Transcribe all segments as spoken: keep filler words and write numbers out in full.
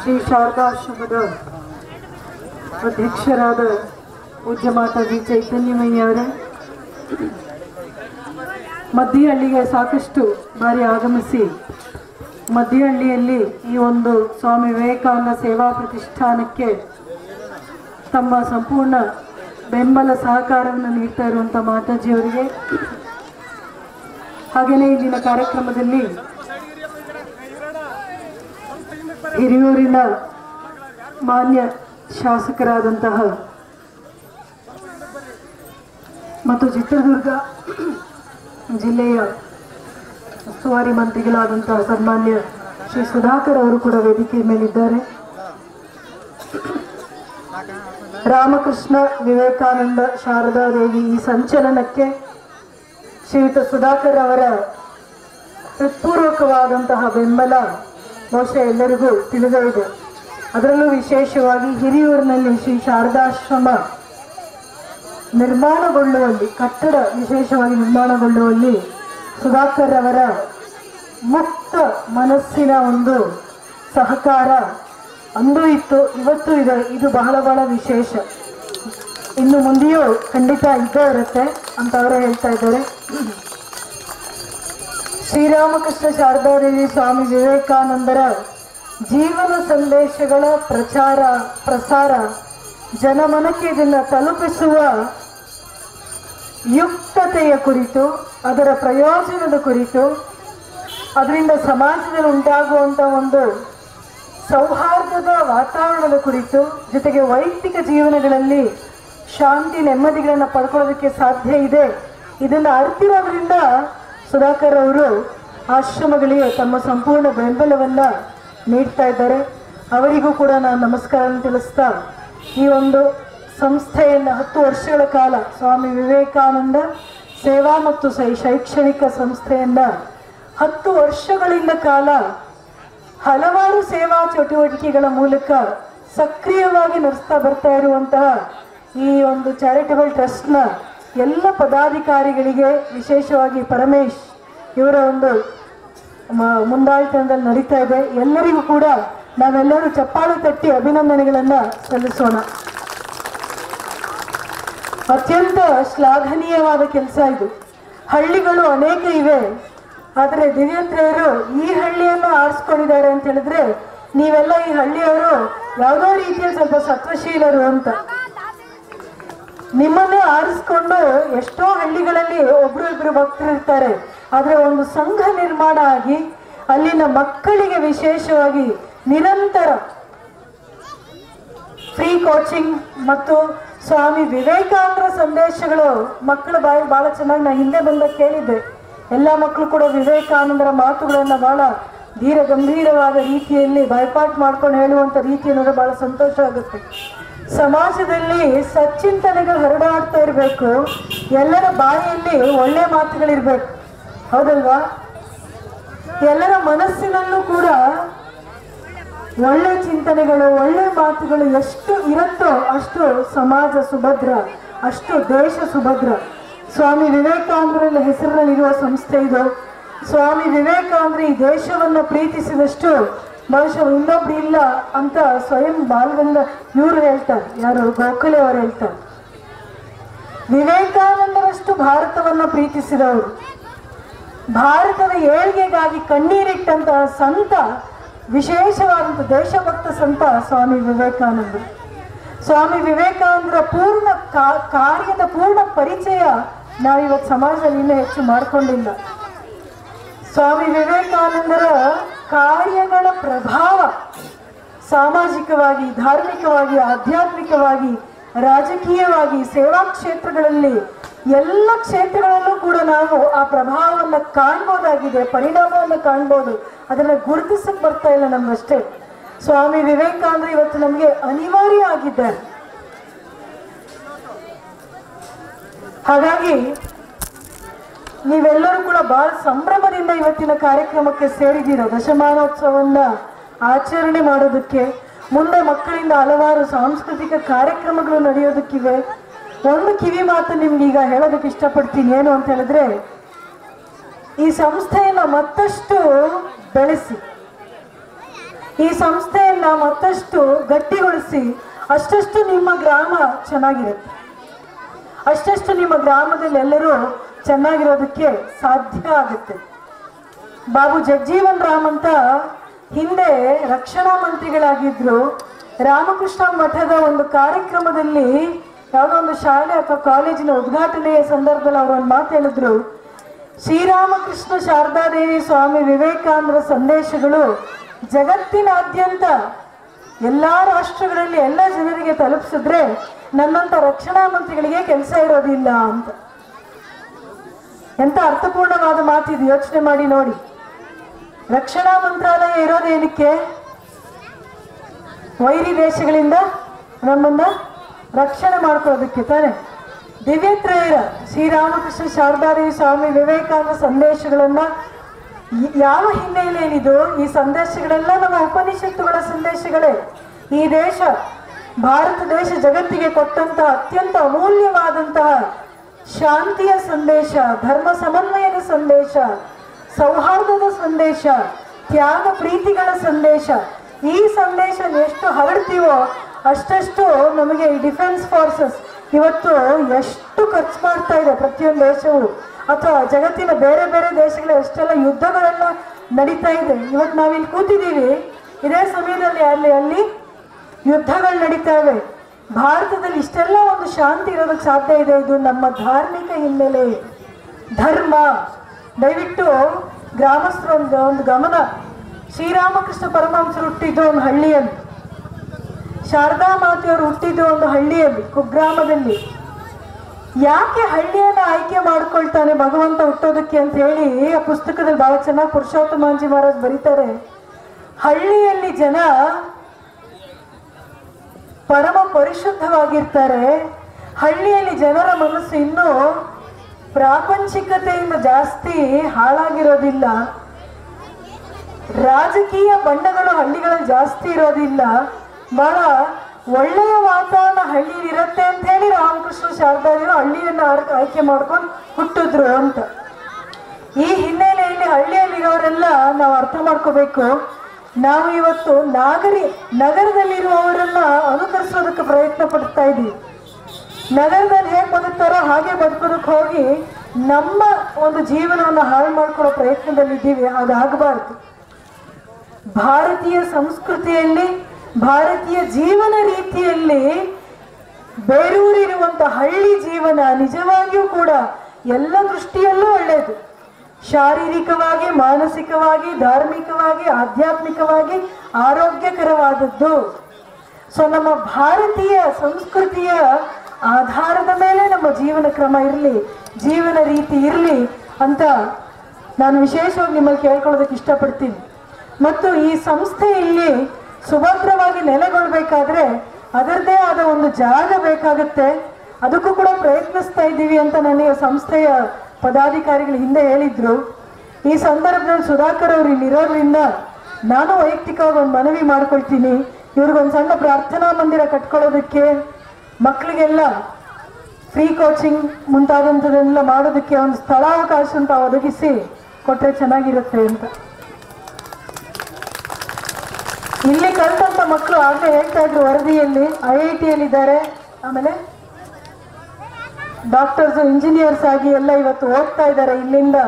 ಶ್ರೀ ಶಾರದಾಶ್ರಮದ ಅಧ್ಯಕ್ಷರಾದ ಪೂಜ್ಯ ಮಾತಾಜಿ ಚೈತನ್ಯಮಯ್ಯವರೇ, ಮದ್ದಿಹಳ್ಳಿಗೆ ಸಾಕಷ್ಟು ಬಾರಿ ಆಗಮಿಸಿ ಮದ್ದಿಹಳ್ಳಿಯಲ್ಲಿ ಈ ಒಂದು ಸ್ವಾಮಿ ವಿವೇಕಾನಂದ ಸೇವಾ ಪ್ರತಿಷ್ಠಾನಕ್ಕೆ ತಮ್ಮ ಸಂಪೂರ್ಣ ಬೆಂಬಲ ಸಹಕಾರವನ್ನು ನೀಡ್ತಾ ಇರುವಂಥ ಮಾತಾಜಿಯವರಿಗೆ, ಹಾಗೆಯೇ ಇಂದಿನ ಕಾರ್ಯಕ್ರಮದಲ್ಲಿ ಹಿರಿಯೂರಿನ ಮಾನ್ಯ ಶಾಸಕರಾದಂತಹ ಮತ್ತು ಚಿತ್ರದುರ್ಗ ಜಿಲ್ಲೆಯ ಉಸ್ತುವಾರಿ ಮಂತ್ರಿಗಳಾದಂತಹ ಸನ್ಮಾನ್ಯ ಶ್ರೀ ಸುಧಾಕರ್ ಅವರು ಕೂಡ ವೇದಿಕೆಯ ಮೇಲಿದ್ದಾರೆ. ರಾಮಕೃಷ್ಣ ವಿವೇಕಾನಂದ ಶಾರದಾ ದೇವಿ ಈ ಸಂಚಲನಕ್ಕೆ ಶ್ರೀಯುತ ಸುಧಾಕರ್ ಅವರ ಹೃತ್ಪೂರ್ವಕವಾದಂತಹ ಬೆಂಬಲ ಬಹುಶಃ ಎಲ್ಲರಿಗೂ ತಿಳಿದೇ ಇದೆ. ಅದರಲ್ಲೂ ವಿಶೇಷವಾಗಿ ಹಿರಿಯೂರಿನಲ್ಲಿ ಶ್ರೀ ಶಾರದಾಶ್ರಮ ನಿರ್ಮಾಣಗೊಳ್ಳುವಲ್ಲಿ, ಕಟ್ಟಡ ವಿಶೇಷವಾಗಿ ನಿರ್ಮಾಣಗೊಳ್ಳುವಲ್ಲಿ ಸುಧಾಕರ್ ಅವರ ಮುಕ್ತ ಮನಸ್ಸಿನ ಒಂದು ಸಹಕಾರ ಅಂದೂ ಇತ್ತು, ಇವತ್ತು ಇದೆ. ಇದು ಬಹಳ ಬಹಳ ವಿಶೇಷ. ಇನ್ನು ಮುಂದೆಯೂ ಖಂಡಿತ ಇದ್ದೇ ಇರುತ್ತೆ ಅಂತ ಅವರೇ ಹೇಳ್ತಾ ಇದ್ದಾರೆ. ಶ್ರೀರಾಮಕೃಷ್ಣ ಶಾರದಾದೇವಿ ಸ್ವಾಮಿ ವಿವೇಕಾನಂದರ ಜೀವನ ಸಂದೇಶಗಳ ಪ್ರಚಾರ ಪ್ರಸಾರ, ಜನಮನಕ್ಕೆ ಇದನ್ನು ತಲುಪಿಸುವ ಯುಕ್ತತೆಯ ಕುರಿತು, ಅದರ ಪ್ರಯೋಜನದ ಕುರಿತು, ಅದರಿಂದ ಸಮಾಜದಲ್ಲಿ ಉಂಟಾಗುವಂಥ ಒಂದು ಸೌಹಾರ್ದದ ವಾತಾವರಣದ ಕುರಿತು, ಜೊತೆಗೆ ವೈಯಕ್ತಿಕ ಜೀವನಗಳಲ್ಲಿ ಶಾಂತಿ ನೆಮ್ಮದಿಗಳನ್ನು ಪಡ್ಕೊಳ್ಳೋದಕ್ಕೆ ಸಾಧ್ಯ ಇದೆ. ಇದನ್ನು ಅರಿತಿರೋದ್ರಿಂದ ಸುಧಾಕರ್ ಅವರು ಆಶ್ರಮಗಳಿಗೆ ತಮ್ಮ ಸಂಪೂರ್ಣ ಬೆಂಬಲವನ್ನು ನೀಡ್ತಾ ಇದ್ದಾರೆ. ಅವರಿಗೂ ಕೂಡ ನಾನು ನಮಸ್ಕಾರವನ್ನು ತಿಳಿಸ್ತಾ, ಈ ಒಂದು ಸಂಸ್ಥೆಯನ್ನು ಹತ್ತು ವರ್ಷಗಳ ಕಾಲ ಸ್ವಾಮಿ ವಿವೇಕಾನಂದ ಸೇವಾ ಮತ್ತು ಶೈ ಶೈಕ್ಷಣಿಕ ಸಂಸ್ಥೆಯನ್ನು ಹತ್ತು ವರ್ಷಗಳಿಂದ ಕಾಲ ಹಲವಾರು ಸೇವಾ ಚಟುವಟಿಕೆಗಳ ಮೂಲಕ ಸಕ್ರಿಯವಾಗಿ ನಡೆಸ್ತಾ ಬರ್ತಾ ಇರುವಂತಹ ಈ ಒಂದು ಚಾರಿಟಬಲ್ ಟ್ರಸ್ಟ್ನ ಎಲ್ಲ ಪದಾಧಿಕಾರಿಗಳಿಗೆ, ವಿಶೇಷವಾಗಿ ಪರಮೇಶ್ ಇವರ ಒಂದು ಮುಂದಾಳತನದಲ್ಲಿ ನಡೀತಾ ಇದೆ. ಎಲ್ಲರಿಗೂ ಕೂಡ ನಾವೆಲ್ಲರೂ ಚಪ್ಪಾಳೆ ತಟ್ಟಿ ಅಭಿನಂದನೆಗಳನ್ನು ಸಲ್ಲಿಸೋಣ. ಅತ್ಯಂತ ಶ್ಲಾಘನೀಯವಾದ ಕೆಲಸ ಇದು. ಹಳ್ಳಿಗಳು ಅನೇಕ ಇವೆ, ಆದರೆ ದಿವ್ಯಂತ್ರೆಯರು ಈ ಹಳ್ಳಿಯನ್ನು ಆರಿಸ್ಕೊಂಡಿದ್ದಾರೆ ಅಂತ ಹೇಳಿದ್ರೆ ನೀವೆಲ್ಲ ಈ ಹಳ್ಳಿಯವರು ಯಾವುದೋ ರೀತಿಯಲ್ಲಿ ಸ್ವಲ್ಪ ಸತ್ವಶೀಲರು ಅಂತ. ನಿಮ್ಮನ್ನೇ ಆರಿಸ್ಕೊಂಡು ಎಷ್ಟೋ ಹಳ್ಳಿಗಳಲ್ಲಿ ಒಬ್ರು ಇಬ್ರು ಭಕ್ತರು ಇರ್ತಾರೆ, ಆದರೆ ಒಂದು ಸಂಘ ನಿರ್ಮಾಣ ಆಗಿ ಅಲ್ಲಿನ ಮಕ್ಕಳಿಗೆ ವಿಶೇಷವಾಗಿ ನಿರಂತರ ಫ್ರೀ ಕೋಚಿಂಗ್ ಮತ್ತು ಸ್ವಾಮಿ ವಿವೇಕಾನಂದರ ಸಂದೇಶಗಳು ಮಕ್ಕಳ ಬಾಯಿ ಬಹಳ ಚೆನ್ನಾಗಿ ನಾನು ಹಿಂದೆ ಬಂದಾಗ ಕೇಳಿದ್ದೆ. ಎಲ್ಲ ಮಕ್ಕಳು ಕೂಡ ವಿವೇಕಾನಂದರ ಮಾತುಗಳನ್ನು ಬಹಳ ಧೀರ ಗಂಭೀರವಾದ ರೀತಿಯಲ್ಲಿ ಬಾಯ್ಪಾಟ್ ಮಾಡ್ಕೊಂಡು ಹೇಳುವಂಥ ರೀತಿ ಅನ್ನೋದು ಬಹಳ ಸಂತೋಷ ಆಗುತ್ತೆ. ಸಮಾಜದಲ್ಲಿ ಸಚ್ಚಿಂತನೆಗಳು ಹರಡಾಡ್ತಾ ಇರಬೇಕು, ಎಲ್ಲರ ಬಾಯಿಯಲ್ಲಿ ಒಳ್ಳೆ ಮಾತುಗಳಿರ್ಬೇಕು, ಹೌದಲ್ವಾ? ಎಲ್ಲರ ಮನಸ್ಸಿನಲ್ಲೂ ಕೂಡ ಒಳ್ಳೆ ಚಿಂತನೆಗಳು, ಒಳ್ಳೆ ಮಾತುಗಳು ಎಷ್ಟು ಇರುತ್ತೋ ಅಷ್ಟು ಸಮಾಜ ಸುಭದ್ರ, ಅಷ್ಟು ದೇಶ ಸುಭದ್ರ. ಸ್ವಾಮಿ ವಿವೇಕಾನಂದರ ಹೆಸರಿನಲ್ಲಿರುವ ಸಂಸ್ಥೆ ಇದು. ಸ್ವಾಮಿ ವಿವೇಕಾನಂದ ಈ ದೇಶವನ್ನು ಪ್ರೀತಿಸಿದಷ್ಟು ಬಹುಶಃ ಇನ್ನೊಬ್ರು ಇಲ್ಲ ಅಂತ ಸ್ವಯಂ ಬಾಲಗಂಧ ಇವರು ಹೇಳ್ತಾರೆ, ಯಾರು ಗೋಖಲೆ ಅವರು ಹೇಳ್ತಾರೆ. ವಿವೇಕಾನಂದರಷ್ಟು ಭಾರತವನ್ನು ಪ್ರೀತಿಸಿದವರು, ಭಾರತದ ಏಳ್ಗೆಗಾಗಿ ಕಣ್ಣೀರಿಟ್ಟಂತಹ ಸಂತ, ವಿಶೇಷವಾದಂಥ ದೇಶಭಕ್ತ ಸಂತ ಸ್ವಾಮಿ ವಿವೇಕಾನಂದ. ಸ್ವಾಮಿ ವಿವೇಕಾನಂದರ ಪೂರ್ಣ ಕಾರ್ಯದ ಪೂರ್ಣ ಪರಿಚಯ ನಾವಿವತ್ತು ಸಮಾಜದಲ್ಲಿ ಇನ್ನೂ ಹೆಚ್ಚು ಮಾಡಿಕೊಂಡಿಲ್ಲ. ಸ್ವಾಮಿ ವಿವೇಕಾನಂದರ ಕಾರ್ಯಗಳ ಪ್ರಭಾವ ಸಾಮಾಜಿಕವಾಗಿ, ಧಾರ್ಮಿಕವಾಗಿ, ಆಧ್ಯಾತ್ಮಿಕವಾಗಿ, ರಾಜಕೀಯವಾಗಿ, ಸೇವಾ ಕ್ಷೇತ್ರಗಳಲ್ಲಿ ಎಲ್ಲ ಕ್ಷೇತ್ರಗಳಲ್ಲೂ ಕೂಡ ನಾವು ಆ ಪ್ರಭಾವವನ್ನು ಕಾಣ್ಬೋದಾಗಿದೆ, ಪರಿಣಾಮವನ್ನು ಕಾಣ್ಬೋದು. ಅದನ್ನು ಗುರುತಿಸಕ್ಕೆ ಬರ್ತಾ ಇಲ್ಲ ನಮಗಷ್ಟೇ. ಸ್ವಾಮಿ ವಿವೇಕಾನಂದ ಇವತ್ತು ನಮಗೆ ಅನಿವಾರ್ಯ ಆಗಿದ್ದಾರೆ. ಹಾಗಾಗಿ ನೀವೆಲ್ಲರೂ ಕೂಡ ಬಹಳ ಸಂಭ್ರಮದಿಂದ ಇವತ್ತಿನ ಕಾರ್ಯಕ್ರಮಕ್ಕೆ ಸೇರಿದ್ದೀರ. ದಶಮಾನೋತ್ಸವವನ್ನು ಆಚರಣೆ ಮಾಡೋದಕ್ಕೆ, ಮುಂದೆ ಮಕ್ಕಳಿಂದ ಹಲವಾರು ಸಾಂಸ್ಕೃತಿಕ ಕಾರ್ಯಕ್ರಮಗಳು ನಡೆಯೋದಕ್ಕಿವೆ. ಒಂದು ಕಿವಿ ಮಾತು ನಿಮ್ಗೆ ಈಗ ಹೇಳೋದಕ್ಕೆ ಇಷ್ಟಪಡ್ತೀನಿ. ಏನು ಅಂತ ಹೇಳಿದ್ರೆ, ಈ ಸಂಸ್ಥೆಯನ್ನು ಮತ್ತಷ್ಟು ಬೆಳೆಸಿ, ಈ ಸಂಸ್ಥೆಯನ್ನ ಮತ್ತಷ್ಟು ಗಟ್ಟಿಗೊಳಿಸಿ ಅಷ್ಟಷ್ಟು ನಿಮ್ಮ ಗ್ರಾಮ ಚೆನ್ನಾಗಿರುತ್ತೆ, ಅಷ್ಟಷ್ಟು ನಿಮ್ಮ ಗ್ರಾಮದಲ್ಲಿ ಎಲ್ಲರೂ ಚೆನ್ನಾಗಿರೋದಕ್ಕೆ ಸಾಧ್ಯ ಆಗುತ್ತೆ. ಬಾಬು ಜಗಜೀವನ್ ರಾಮ್ ಅಂತ ಹಿಂದೆ ರಕ್ಷಣಾ ಮಂತ್ರಿಗಳಾಗಿದ್ರು. ರಾಮಕೃಷ್ಣ ಮಠದ ಒಂದು ಕಾರ್ಯಕ್ರಮದಲ್ಲಿ ಯಾವುದೋ ಒಂದು ಶಾಲೆ ಅಥವಾ ಕಾಲೇಜಿನ ಉದ್ಘಾಟನೆಯ ಸಂದರ್ಭದಲ್ಲಿ ಅವರು ಒಂದು ಮಾತು ಹೇಳಿದ್ರು, ಶ್ರೀರಾಮಕೃಷ್ಣ ಶಾರದಾದೇವಿ ಸ್ವಾಮಿ ವಿವೇಕಾನಂದರ ಸಂದೇಶಗಳು ಜಗತ್ತಿನಾದ್ಯಂತ ಎಲ್ಲ ರಾಷ್ಟ್ರಗಳಲ್ಲಿ ಎಲ್ಲ ಜನರಿಗೆ ತಲುಪಿಸಿದ್ರೆ ನನ್ನಂತ ರಕ್ಷಣಾ ಮಂತ್ರಿಗಳಿಗೆ ಕೆಲಸ ಇರೋದಿಲ್ಲ ಅಂತ. ಎಂತ ಅರ್ಥಪೂರ್ಣವಾದ ಮಾತಿದು, ಯೋಚನೆ ಮಾಡಿ ನೋಡಿ. ರಕ್ಷಣಾ ಮಂತ್ರಾಲಯ ಇರೋದೇನಕ್ಕೆ? ವೈರಿ ದೇಶಗಳಿಂದ ನಮ್ಮನ್ನ ರಕ್ಷಣೆ ಮಾಡ್ಕೊಳ್ಳೋದಕ್ಕೆ ತಾನೆ. ದಿವ್ಯತ್ರಯರ ಶ್ರೀರಾಮಕೃಷ್ಣ ಶಾರದಾದೇವಿ ಸ್ವಾಮಿ ವಿವೇಕಾನಂದ ಸಂದೇಶಗಳನ್ನ ಯಾವ ಹಿನ್ನೆಲೆಯಲ್ಲಿದು? ಈ ಸಂದೇಶಗಳೆಲ್ಲ ನಮ್ಮ ಉಪನಿಷತ್ತುಗಳ ಸಂದೇಶಗಳೇ. ಈ ದೇಶ, ಭಾರತ ದೇಶ ಜಗತ್ತಿಗೆ ಕೊಟ್ಟಂತಹ ಅತ್ಯಂತ ಅಮೂಲ್ಯವಾದಂತಹ ಶಾಂತಿಯ ಸಂದೇಶ, ಧರ್ಮ ಸಮನ್ವಯದ ಸಂದೇಶ, ಸೌಹಾರ್ದದ ಸಂದೇಶ, ತ್ಯಾಗ ಪ್ರೀತಿಗಳ ಸಂದೇಶ. ಈ ಸಂದೇಶ ಎಷ್ಟು ಹರಡ್ತೀವೋ ಅಷ್ಟಷ್ಟು ನಮಗೆ ಈ ಡಿಫೆನ್ಸ್ ಫೋರ್ಸಸ್ ಇವತ್ತು ಎಷ್ಟು ಖರ್ಚು ಮಾಡ್ತಾ ಇದೆ ಪ್ರತಿಯೊಂದು ದೇಶವು, ಅಥವಾ ಜಗತ್ತಿನ ಬೇರೆ ಬೇರೆ ದೇಶಗಳ ಎಷ್ಟೆಲ್ಲ ಯುದ್ಧಗಳೆಲ್ಲ ನಡೀತಾ ಇದೆ. ಇವತ್ತು ನಾವಿಲ್ಲಿ ಕೂತಿದ್ದೀವಿ, ಇದೇ ಸಮಯದಲ್ಲಿ ಅಲ್ಲಿ ಅಲ್ಲಿ ಯುದ್ಧಗಳು ನಡೀತಾ ಇವೆ. ಭಾರತದಲ್ಲಿ ಇಷ್ಟೆಲ್ಲ ಒಂದು ಶಾಂತಿ ಇರೋದಕ್ಕೆ ಸಾಧ್ಯ ಇದೆ. ಇದು ನಮ್ಮ ಧಾರ್ಮಿಕ ಹಿನ್ನೆಲೆ, ಧರ್ಮ. ದಯವಿಟ್ಟು ಗ್ರಾಮಸ್ಥರ ಒಂದು ಒಂದು ಗಮನ. ಶ್ರೀರಾಮಕೃಷ್ಣ ಪರಮಹಂಸರು ಹುಟ್ಟಿದ್ದು ಒಂದು ಹಳ್ಳಿಯಲ್ಲಿ, ಶಾರದಾ ಮಾತೆಯವರು ಹುಟ್ಟಿದ್ದು ಒಂದು ಹಳ್ಳಿಯಲ್ಲಿ, ಕುಗ್ರಾಮದಲ್ಲಿ. ಯಾಕೆ ಹಳ್ಳಿಯನ್ನ ಆಯ್ಕೆ ಮಾಡ್ಕೊಳ್ತಾನೆ ಭಗವಂತ ಹುಟ್ಟೋದಕ್ಕೆ ಅಂತ ಹೇಳಿ ಆ ಪುಸ್ತಕದಲ್ಲಿ ಬಹಳ ಚೆನ್ನಾಗಿ ಪುರುಷೋತ್ತಮಾಂಜಿ ಮಹಾರಾಜ್ ಬರೀತಾರೆ. ಹಳ್ಳಿಯಲ್ಲಿ ಜನ ಪರಮ ಪರಿಶುದ್ಧವಾಗಿರ್ತಾರೆ. ಹಳ್ಳಿಯಲ್ಲಿ ಜನರ ಮನಸ್ಸು ಇನ್ನೂ ಪ್ರಾಪಂಚಿಕತೆಯಿಂದ ಜಾಸ್ತಿ ಹಾಳಾಗಿರೋದಿಲ್ಲ. ರಾಜಕೀಯ ಬಣ್ಣಗಳು ಹಳ್ಳಿಗಳಲ್ಲಿ ಜಾಸ್ತಿ ಇರೋದಿಲ್ಲ. ಬಹಳ ಒಳ್ಳೆಯ ವಾತಾವರಣ ಹಳ್ಳಿಯಲ್ಲಿ ಇರುತ್ತೆ ಅಂತ ಹೇಳಿ ರಾಮಕೃಷ್ಣ ಶಾರದಾದೇವಿ ಹಳ್ಳಿಯನ್ನ ಆಯ್ಕೆ ಮಾಡ್ಕೊಂಡು ಹುಟ್ಟಿದ್ರು ಅಂತ. ಈ ಹಿನ್ನೆಲೆಯಲ್ಲಿ ಹಳ್ಳಿಯಲ್ಲಿರೋರೆಲ್ಲ ನಾವು ಅರ್ಥ ಮಾಡ್ಕೋಬೇಕು. ನಾವು ಇವತ್ತು ನಾಗರಿ ನಗರದಲ್ಲಿರುವವರನ್ನ ಅನುಕರಿಸೋದಕ್ಕೆ ಪ್ರಯತ್ನ ಪಡ್ತಾ ಇದ್ದೀವಿ. ನಗರದಲ್ಲಿ ಹೇಗೆ ಬದುಕ್ತಾರೋ ಹಾಗೆ ಬದುಕೋದಕ್ಕೆ ಹೋಗಿ ನಮ್ಮ ಒಂದು ಜೀವನವನ್ನು ಹಾಳು ಮಾಡ್ಕೊಳ್ಳೋ ಪ್ರಯತ್ನದಲ್ಲಿದ್ದೀವಿ. ಅದಾಗಬಾರ್ದು. ಭಾರತೀಯ ಸಂಸ್ಕೃತಿಯಲ್ಲಿ, ಭಾರತೀಯ ಜೀವನ ರೀತಿಯಲ್ಲಿ ಬೇರೂರಿರುವಂಥ ಹಳ್ಳಿ ಜೀವನ ನಿಜವಾಗಿಯೂ ಕೂಡ ಎಲ್ಲ ದೃಷ್ಟಿಯಲ್ಲೂ ಒಳ್ಳೆಯದು. ಶಾರೀರಿಕವಾಗಿ, ಮಾನಸಿಕವಾಗಿ, ಧಾರ್ಮಿಕವಾಗಿ, ಆಧ್ಯಾತ್ಮಿಕವಾಗಿ ಆರೋಗ್ಯಕರವಾದದ್ದು. ಸೊ ನಮ್ಮ ಭಾರತೀಯ ಸಂಸ್ಕೃತಿಯ ಆಧಾರದ ಮೇಲೆ ನಮ್ಮ ಜೀವನ ಕ್ರಮ ಇರಲಿ, ಜೀವನ ರೀತಿ ಇರಲಿ ಅಂತ ನಾನು ವಿಶೇಷವಾಗಿ ನಿಮ್ಮಲ್ಲಿ ಕೇಳ್ಕೊಳ್ಳೋದಕ್ಕೆ ಇಷ್ಟಪಡ್ತೀನಿ. ಮತ್ತು ಈ ಸಂಸ್ಥೆ ಇಲ್ಲಿ ಸುಭದ್ರವಾಗಿ ನೆಲೆಗೊಳ್ಳಬೇಕಾದ್ರೆ ಅದರದ್ದೇ ಆದ ಒಂದು ಜಾಗ ಬೇಕಾಗುತ್ತೆ. ಅದಕ್ಕೂ ಕೂಡ ಪ್ರಯತ್ನಿಸ್ತಾ ಇದ್ದೀವಿ ಅಂತ ನನಗೆ ಸಂಸ್ಥೆಯ ಪದಾಧಿಕಾರಿಗಳು ಹಿಂದೆ ಹೇಳಿದ್ರು. ಈ ಸಂದರ್ಭದಲ್ಲಿ ಸುಧಾಕರ್ ಅವರು ಇಲ್ಲಿರೋದ್ರಿಂದ ನಾನು ವೈಯಕ್ತಿಕವಾಗಿ ಒಂದು ಮನವಿ ಮಾಡ್ಕೊಳ್ತೀನಿ. ಇವ್ರಿಗೊಂದು ಸಣ್ಣ ಪ್ರಾರ್ಥನಾ ಮಂದಿರ ಕಟ್ಕೊಳ್ಳೋದಕ್ಕೆ, ಮಕ್ಕಳಿಗೆಲ್ಲ ಫ್ರೀ ಕೋಚಿಂಗ್ ಮುಂತಾದಂಥದ್ದೆಲ್ಲ ಮಾಡೋದಕ್ಕೆ ಒಂದು ಸ್ಥಳಾವಕಾಶ ಅಂತ ಒದಗಿಸಿ ಕೊಟ್ಟರೆ ಚೆನ್ನಾಗಿರುತ್ತೆ ಅಂತ. ಇಲ್ಲಿ ಕಲಿತಂಥ ಮಕ್ಕಳು ಆಗಲೇ ಹೇಳ್ತಾ ಇದ್ರು ವರದಿಯಲ್ಲಿ ಐ ಐ ಟಿಯಲ್ಲಿದ್ದಾರೆ, ಆಮೇಲೆ ಡಾಕ್ಟರ್ಸ್, ಇಂಜಿನಿಯರ್ಸ್ ಆಗಿ ಎಲ್ಲ ಇವತ್ತು ಓದ್ತಾ ಇದ್ದಾರೆ. ಇಲ್ಲಿಂದ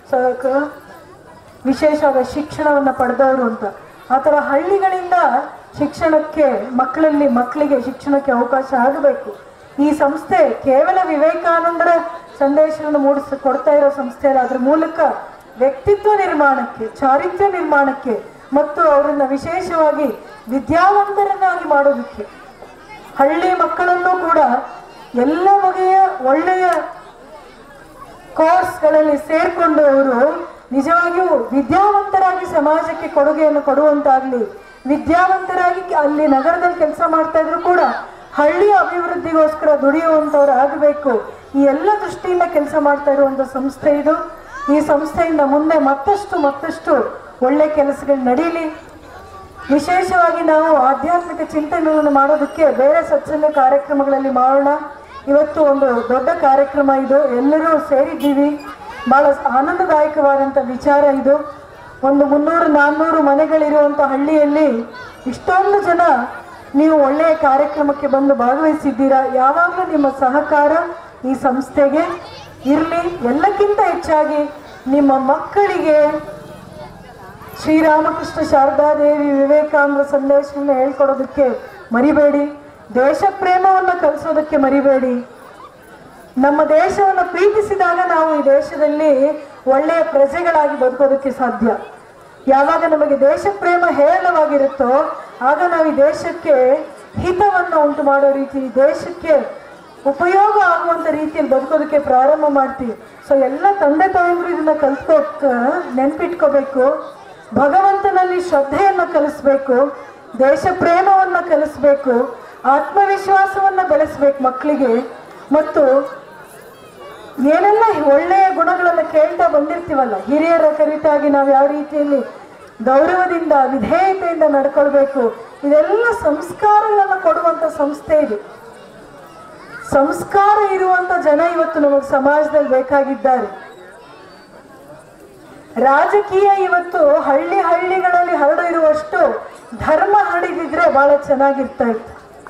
ವಿಶೇಷವಾದ ಶಿಕ್ಷಣವನ್ನು ಪಡೆದವರು ಅಂತ. ಆ ಥರ ಹಳ್ಳಿಗಳಿಂದ ಶಿಕ್ಷಣಕ್ಕೆ ಮಕ್ಕಳಲ್ಲಿ ಮಕ್ಕಳಿಗೆ ಶಿಕ್ಷಣಕ್ಕೆ ಅವಕಾಶ ಆಗಬೇಕು. ಈ ಸಂಸ್ಥೆ ಕೇವಲ ವಿವೇಕಾನಂದರ ಸಂದೇಶವನ್ನು ಮೂಡಿಸಿ ಕೊಡ್ತಾ ಇರೋ ಸಂಸ್ಥೆ ಅಲ್ಲ, ಅದ್ರ ಮೂಲಕ ವ್ಯಕ್ತಿತ್ವ ನಿರ್ಮಾಣಕ್ಕೆ, ಚಾರಿತ್ರ್ಯ ನಿರ್ಮಾಣಕ್ಕೆ ಮತ್ತು ಅವರನ್ನ ವಿಶೇಷವಾಗಿ ವಿದ್ಯಾವಂತರನ್ನಾಗಿ ಮಾಡೋದಕ್ಕೆ, ಹಳ್ಳಿ ಮಕ್ಕಳನ್ನು ಕೂಡ ಎಲ್ಲ ಬಗೆಯ ಒಳ್ಳೆಯ ಕೋರ್ಸ್ಗಳಲ್ಲಿ ಸೇರ್ಕೊಂಡು ಅವರು ನಿಜವಾಗಿಯೂ ವಿದ್ಯಾವಂತರಾಗಿ ಸಮಾಜಕ್ಕೆ ಕೊಡುಗೆಯನ್ನು ಕೊಡುವಂತಾಗಲಿ. ವಿದ್ಯಾವಂತರಾಗಿ ಅಲ್ಲಿ ನಗರದಲ್ಲಿ ಕೆಲಸ ಮಾಡ್ತಾ ಇದ್ರು ಕೂಡ ಹಳ್ಳಿಯ ಅಭಿವೃದ್ಧಿಗೋಸ್ಕರ ದುಡಿಯುವಂಥವ್ರು ಆಗಬೇಕು. ಈ ಎಲ್ಲ ದೃಷ್ಟಿಯಿಂದ ಕೆಲಸ ಮಾಡ್ತಾ ಇರುವಂಥ ಸಂಸ್ಥೆ ಇದು. ಈ ಸಂಸ್ಥೆಯಿಂದ ಮುಂದೆ ಮತ್ತಷ್ಟು ಮತ್ತಷ್ಟು ಒಳ್ಳೆ ಕೆಲಸಗಳು ನಡೀಲಿ. ವಿಶೇಷವಾಗಿ ನಾವು ಆಧ್ಯಾತ್ಮಿಕ ಚಿಂತನೆಯನ್ನು ಮಾಡೋದಕ್ಕೆ ಬೇರೆ ಸತ್ಸಂಗ ಕಾರ್ಯಕ್ರಮಗಳಲ್ಲಿ ಮಾಡೋಣ. ಇವತ್ತು ಒಂದು ದೊಡ್ಡ ಕಾರ್ಯಕ್ರಮ ಇದು, ಎಲ್ಲರೂ ಸೇರಿದ್ದೀವಿ. ಭಾಳ ಆನಂದದಾಯಕವಾದಂಥ ವಿಚಾರ ಇದು. ಒಂದು ಮುನ್ನೂರು ನಾನ್ನೂರು ಮನೆಗಳಿರುವಂಥ ಹಳ್ಳಿಯಲ್ಲಿ ಇಷ್ಟೊಂದು ಜನ ನೀವು ಒಳ್ಳೆಯ ಕಾರ್ಯಕ್ರಮಕ್ಕೆ ಬಂದು ಭಾಗವಹಿಸಿದ್ದೀರಾ. ಯಾವಾಗಲೂ ನಿಮ್ಮ ಸಹಕಾರ ಈ ಸಂಸ್ಥೆಗೆ ಇರಲಿ. ಎಲ್ಲಕ್ಕಿಂತ ಹೆಚ್ಚಾಗಿ ನಿಮ್ಮ ಮಕ್ಕಳಿಗೆ ಶ್ರೀರಾಮಕೃಷ್ಣ ಶಾರದಾದೇವಿ ವಿವೇಕಾನಂದ ಸಂದೇಶವನ್ನು ಹೇಳ್ಕೊಡೋದಕ್ಕೆ ಮರಿಬೇಡಿ. ದೇಶ ಪ್ರೇಮವನ್ನು ಕಲಿಸೋದಕ್ಕೆ ಮರಿಬೇಡಿ. ನಮ್ಮ ದೇಶವನ್ನು ಪ್ರೀತಿಸಿದಾಗ ನಾವು ಈ ದೇಶದಲ್ಲಿ ಒಳ್ಳೆಯ ಪ್ರಜೆಗಳಾಗಿ ಬದುಕೋದಕ್ಕೆ ಸಾಧ್ಯ. ಯಾವಾಗ ನಮಗೆ ದೇಶ ಪ್ರೇಮ ಹೇರಳವಾಗಿರುತ್ತೋ ಆಗ ನಾವು ಈ ದೇಶಕ್ಕೆ ಹಿತವನ್ನು ಉಂಟು ಮಾಡೋ ರೀತಿ, ದೇಶಕ್ಕೆ ಉಪಯೋಗ ಆಗುವಂಥ ರೀತಿಯಲ್ಲಿ ಬದುಕೋದಕ್ಕೆ ಪ್ರಾರಂಭ ಮಾಡ್ತೀವಿ. ಸೊ ಎಲ್ಲ ತಂದೆ ತಾಯಂದ್ರು ಇದನ್ನ ಕಲ್ತ್ಕೋಕ್ ನೆನ್ಪಿಟ್ಕೋಬೇಕು. ಭಗವಂತನಲ್ಲಿ ಶ್ರದ್ಧೆಯನ್ನು ಕಲಿಸ್ಬೇಕು, ದೇಶ ಪ್ರೇಮವನ್ನು ಕಲಿಸ್ಬೇಕು, ಆತ್ಮವಿಶ್ವಾಸವನ್ನು ಬೆಳೆಸ್ಬೇಕು ಮಕ್ಕಳಿಗೆ. ಮತ್ತು ಏನೆಲ್ಲ ಒಳ್ಳೆಯ ಗುಣಗಳನ್ನು ಕೇಳ್ತಾ ಬಂದಿರ್ತೀವಲ್ಲ, ಹಿರಿಯರ ಕುರಿತಾಗಿ ನಾವು ಯಾವ ರೀತಿಯಲ್ಲಿ ಗೌರವದಿಂದ ವಿಧೇಯತೆಯಿಂದ ನಡ್ಕೊಳ್ಬೇಕು, ಇದೆಲ್ಲ ಸಂಸ್ಕಾರಗಳನ್ನು ಕೊಡುವಂಥ ಸಂಸ್ಥೆ ಇದು. ಸಂಸ್ಕಾರ ಇರುವಂತ ಜನ ಇವತ್ತು ನಮಗೆ ಸಮಾಜದಲ್ಲಿ ಬೇಕಾಗಿದ್ದಾರೆ. ರಾಜಕೀಯ ಇವತ್ತು ಹಳ್ಳಿ ಹಳ್ಳಿಗಳಲ್ಲಿ ಹರಡಿರುವಷ್ಟು ಧರ್ಮ ಹರಡಿದ್ರೆ ಬಹಳ ಚೆನ್ನಾಗಿರ್ತಾ ಇತ್ತು.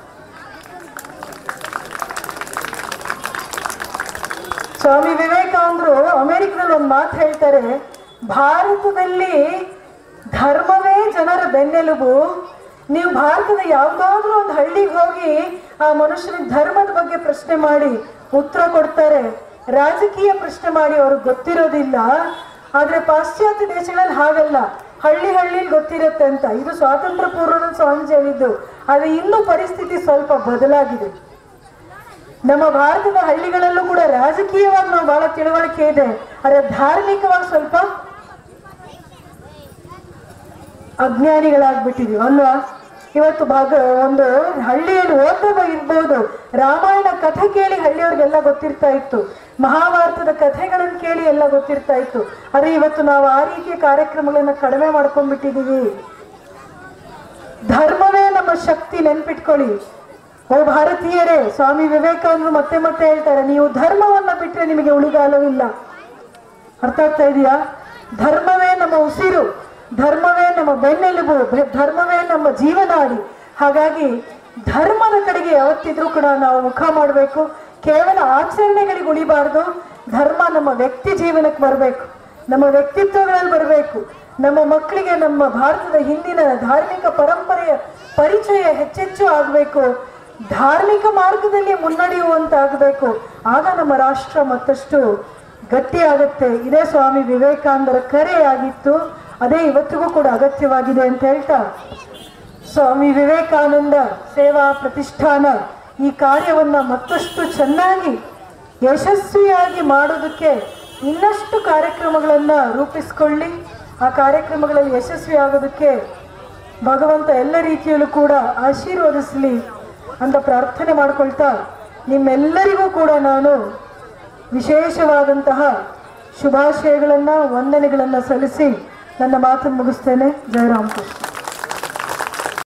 ಸ್ವಾಮಿ ವಿವೇಕಾನಂದರು ಅಮೆರಿಕದಲ್ಲಿ ಒಂದು ಮಾತು ಹೇಳ್ತಾರೆ, ಭಾರತದಲ್ಲಿ ಧರ್ಮವೇ ಜನರ ಬೆನ್ನೆಲುಬು. ನೀವು ಭಾರತದ ಯಾವುದಾದ್ರೂ ಒಂದು ಹಳ್ಳಿಗೆ ಹೋಗಿ ಆ ಮನುಷ್ಯನಿಗೆ ಧರ್ಮದ ಬಗ್ಗೆ ಪ್ರಶ್ನೆ ಮಾಡಿ ಉತ್ತರ ಕೊಡ್ತಾರೆ, ರಾಜಕೀಯ ಪ್ರಶ್ನೆ ಮಾಡಿ ಅವ್ರಿಗೆ ಗೊತ್ತಿರೋದಿಲ್ಲ. ಆದ್ರೆ ಪಾಶ್ಚಾತ್ಯ ದೇಶಗಳಲ್ಲಿ ಹಾಗಲ್ಲ, ಹಳ್ಳಿ ಹಳ್ಳಿಲಿ ಗೊತ್ತಿರುತ್ತೆ ಅಂತ. ಇದು ಸ್ವಾತಂತ್ರ್ಯ ಪೂರ್ವದಲ್ಲಿ ಸ್ವಾಮೀಜಿ ಹೇಳಿದ್ದು. ಆದ್ರೆ ಇನ್ನೂ ಪರಿಸ್ಥಿತಿ ಸ್ವಲ್ಪ ಬದಲಾಗಿದೆ. ನಮ್ಮ ಭಾರತದ ಹಳ್ಳಿಗಳಲ್ಲೂ ಕೂಡ ರಾಜಕೀಯವಾಗಿ ನಾವು ಬಹಳ ತಿಳುವಳಿಕೆ ಇದೆ, ಆದ್ರೆ ಧಾರ್ಮಿಕವಾಗಿ ಸ್ವಲ್ಪ ಅಜ್ಞಾನಿಗಳಾಗ್ಬಿಟ್ಟಿದೀವಿ ಅಲ್ವಾ. ಇವತ್ತು ಭಾಗ ಒಂದು ಹಳ್ಳಿಯಲ್ಲಿ ಓದ್ತಾ ಇರ್ಬೋದು, ರಾಮಾಯಣ ಕಥೆ ಕೇಳಿ ಹಳ್ಳಿಯವ್ರಿಗೆಲ್ಲ ಗೊತ್ತಿರ್ತಾ ಇತ್ತು, ಮಹಾಭಾರತದ ಕಥೆಗಳನ್ನು ಕೇಳಿ ಎಲ್ಲ ಗೊತ್ತಿರ್ತಾ ಇತ್ತು. ಆದ್ರೆ ಇವತ್ತು ನಾವು ಆ ರೀತಿಯ ಕಾರ್ಯಕ್ರಮಗಳನ್ನ ಕಡಿಮೆ ಮಾಡ್ಕೊಂಡ್ಬಿಟ್ಟಿದೀವಿ. ಧರ್ಮವೇ ನಮ್ಮ ಶಕ್ತಿ, ನೆನ್ಪಿಟ್ಕೊಳ್ಳಿ. ಓ ಭಾರತೀಯರೇ, ಸ್ವಾಮಿ ವಿವೇಕಾನಂದರು ಮತ್ತೆ ಮತ್ತೆ ಹೇಳ್ತಾರೆ, ನೀವು ಧರ್ಮವನ್ನ ಬಿಟ್ಟರೆ ನಿಮಗೆ ಉಳಿಗಾಲವಿಲ್ಲ. ಅರ್ಥ ಆಗ್ತಾ ಇದೆಯಾ? ಧರ್ಮವೇ ನಮ್ಮ ಉಸಿರು, ಧರ್ಮವೇ ನಮ್ಮ ಬೆನ್ನೆಲುಬು, ಧರ್ಮವೇ ನಮ್ಮ ಜೀವನಾಡಿ. ಹಾಗಾಗಿ ಧರ್ಮದ ಕಡೆಗೆ ಯಾವತ್ತಿದ್ರೂ ಕೂಡ ನಾವು ಮುಖ ಮಾಡಬೇಕು. ಕೇವಲ ಆಚರಣೆಗಳಿಗೆ ಉಳಿಬಾರ್ದು. ಧರ್ಮ ನಮ್ಮ ವ್ಯಕ್ತಿ ಜೀವನಕ್ಕೆ ಬರಬೇಕು, ನಮ್ಮ ವ್ಯಕ್ತಿತ್ವಗಳಲ್ಲಿ ಬರಬೇಕು. ನಮ್ಮ ಮಕ್ಕಳಿಗೆ ನಮ್ಮ ಭಾರತದ ಹಿಂದಿನ ಧಾರ್ಮಿಕ ಪರಂಪರೆಯ ಪರಿಚಯ ಹೆಚ್ಚೆಚ್ಚು ಆಗಬೇಕು. ಧಾರ್ಮಿಕ ಮಾರ್ಗದಲ್ಲಿ ಮುನ್ನಡೆಯುವಂತಾಗಬೇಕು. ಆಗ ನಮ್ಮ ರಾಷ್ಟ್ರ ಮತ್ತಷ್ಟು ಗಟ್ಟಿಯಾಗುತ್ತೆ. ಇದೇ ಸ್ವಾಮಿ ವಿವೇಕಾನಂದರ ಕರೆಯಾಗಿತ್ತು, ಅದೇ ಇವತ್ತಿಗೂ ಕೂಡ ಅಗತ್ಯವಾಗಿದೆ ಅಂತ ಹೇಳ್ತಾ, ಸ್ವಾಮಿ ವಿವೇಕಾನಂದ ಸೇವಾ ಪ್ರತಿಷ್ಠಾನ ಈ ಕಾರ್ಯವನ್ನ ಮತ್ತಷ್ಟು ಚೆನ್ನಾಗಿ ಯಶಸ್ವಿಯಾಗಿ ಮಾಡೋದಕ್ಕೆ ಇನ್ನಷ್ಟು ಕಾರ್ಯಕ್ರಮಗಳನ್ನ ರೂಪಿಸ್ಕೊಳ್ಳಿ. ಆ ಕಾರ್ಯಕ್ರಮಗಳಲ್ಲಿ ಯಶಸ್ವಿ ಆಗೋದಕ್ಕೆ ಭಗವಂತ ಎಲ್ಲ ರೀತಿಯಲ್ಲೂ ಕೂಡ ಆಶೀರ್ವದಿಸಲಿ ಅಂತ ಪ್ರಾರ್ಥನೆ ಮಾಡ್ಕೊಳ್ತಾ, ನಿಮ್ಮೆಲ್ಲರಿಗೂ ಕೂಡ ನಾನು ವಿಶೇಷವಾದಂತಹ ಶುಭಾಶಯಗಳನ್ನು ವಂದನೆಗಳನ್ನು ಸಲ್ಲಿಸಿ ನನ್ನ ಮಾತನ್ನು ಮುಗಿಸ್ತೇನೆ. ಜಯ ರಾಮಕೃಷ್ಣ.